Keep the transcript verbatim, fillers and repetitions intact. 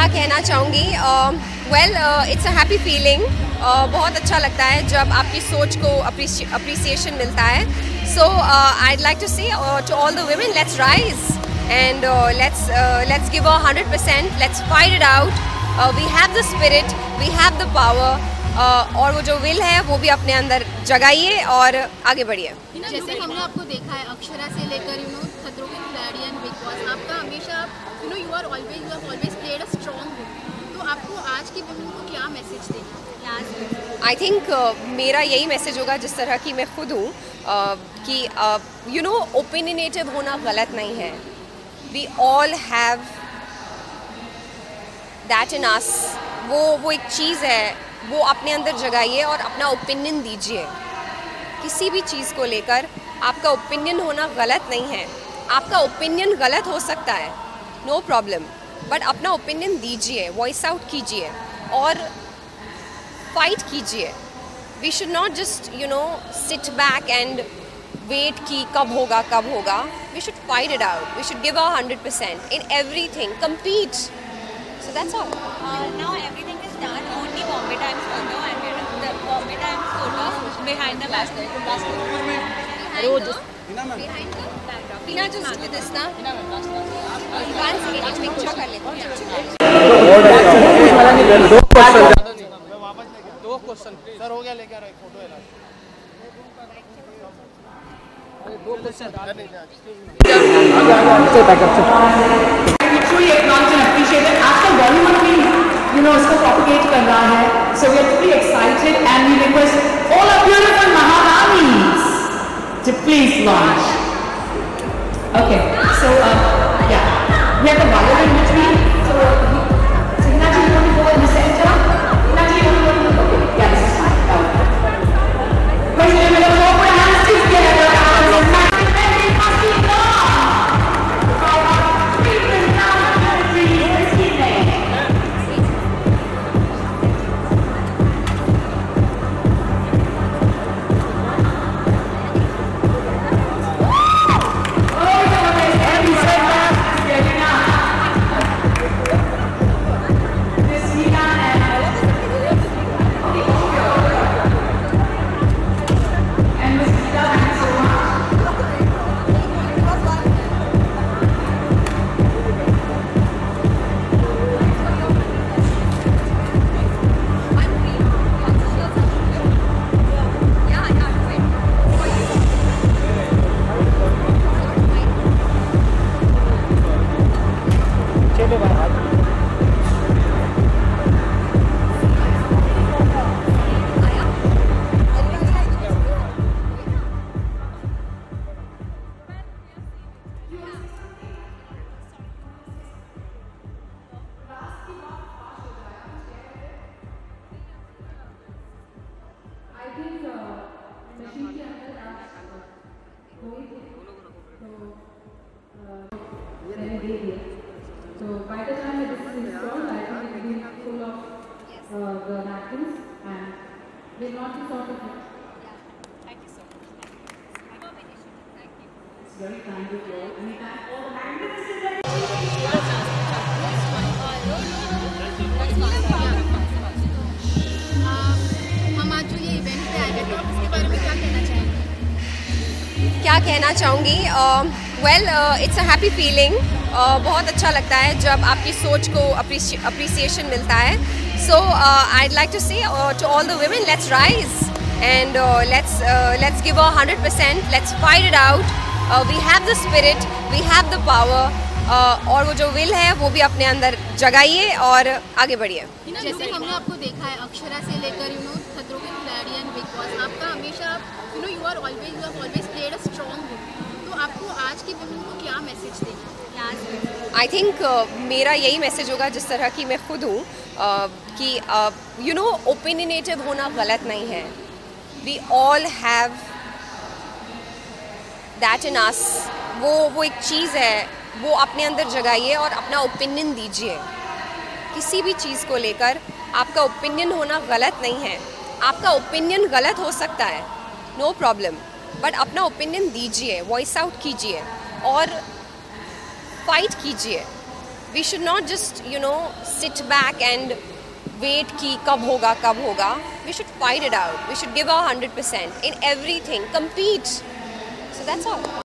क्या कहना चाहूँगी, well it's a happy feeling. बहुत अच्छा लगता है जब आपकी सोच को अप्रिसिएशन मिलता है। So I'd like to say to all the women, let's rise and let's let's give a hundred percent, let's fight it out. We have the spirit, we have the power, और वो जो will है वो भी अपने अंदर जगाइए और आगे बढ़िए। जैसे हमने आपको देखा है अक्षरा से लेकर यू नो खतरों के खिलाड़ी एंड बिग बॉस, आपका हमेशा you know you are always you have always played a strong role. तो आपको आज की वुमेन को क्या मैसेज देना? आई थिंक uh, मेरा यही मैसेज होगा जिस तरह की मैं खुद हूँ, uh, कि यू नो ओपिनियनेटिव होना गलत नहीं है। We all have that in us. वो वो एक चीज़ है, वो अपने अंदर जगाइए और अपना ओपिनियन दीजिए। किसी भी चीज़ को लेकर आपका ओपिनियन होना गलत नहीं है। आपका ओपिनियन गलत हो सकता है, नो प्रॉब्लम, बट अपना ओपिनियन दीजिए, वॉइस आउट कीजिए और फाइट कीजिए। We should not just you know sit back and wait कि कब होगा कब होगा। We should fight it out, we should give a hundred percent in everything, compete. So that's all. Uh, now everything is done. Only Bombay Times photo and the Bombay Times photo behind the basket. Basket. Behind the, behind the backdrop. Hina, just do this now. One second, एक picture कर लेते हैं। दो question sir हो गया, लेके आ रहा है फोटो है ना। दो question truly acknowledge and appreciate it. आजकल बॉलीवुड भी you know इसको propagate कर रहा है, so we are truly excited and we request all our beautiful Maharanis to please launch. Okay, so uh, yeah, we have the violin in between. So, so Hina ji, you want to go in the center? Hina ji, you want to go? Okay, yeah, this is fine. Okay. Please give it a clap for hands together. So by the time that this is installed, I think it will be full of uh, the napkins and will not be sort of. Thank you so much. Thank you. It's very kind of you all. And we thank all the magnificent. हम आज जो ये event पे आए हैं तो आप इसके बारे में क्या कहना चाहेंगे? क्या कहना चाहूँगी, well it's a happy feeling. बहुत अच्छा लगता है जब आपकी सोच को अप्रिसिएशन मिलता है। So I'd like to say to all the women, let's rise and let's let's give a hundred percent, let's fight it out. We have the spirit, we have the power, और वो जो will है वो भी अपने अंदर जगाइए और आगे बढ़िए। जैसे हमने आपको देखा है अक्षरा से लेकर यू नो खतरों के खिलाड़ी एंड बिग बॉस, आपका हमेशा you know you are always you have always played a strong role. तो आपको आज की वुमेन को क्या मैसेज देना? आई थिंक uh, मेरा यही मैसेज होगा जिस तरह की मैं खुद हूँ, uh, कि यू नो ओपिनियनेटिव होना गलत नहीं है। We all have that in us. वो वो एक चीज़ है, वो अपने अंदर जगाइए और अपना ओपिनियन दीजिए। किसी भी चीज़ को लेकर आपका ओपिनियन होना गलत नहीं है। आपका ओपिनियन गलत हो सकता है, नो प्रॉब्लम, बट अपना ओपिनियन दीजिए, वॉइस आउट कीजिए और फाइट कीजिए। We should not just, you know, sit back and wait कि कब होगा कब होगा. We should fight it out. We should give our one hundred percent in everything. Compete. So that's all.